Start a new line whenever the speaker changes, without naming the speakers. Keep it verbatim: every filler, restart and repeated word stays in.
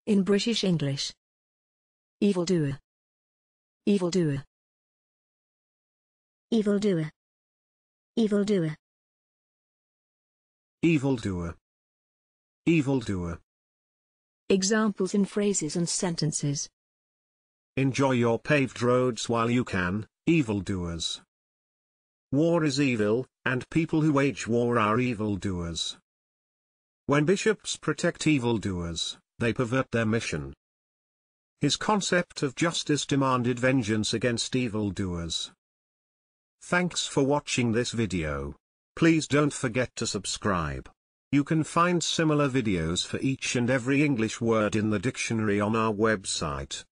In British English. Evildoer. Evildoer.
Evildoer. Evildoer.
Evildoer. Evildoer.
Examples in phrases and sentences.
Enjoy your paved roads while you can, evildoers. War is evil, and people who wage war are evildoers. When bishops protect evildoers, they pervert their mission. His concept of justice demanded vengeance against evildoers. Thanks for watching this video. Please don't forget to subscribe. You can find similar videos for each and every English word in the dictionary on our website.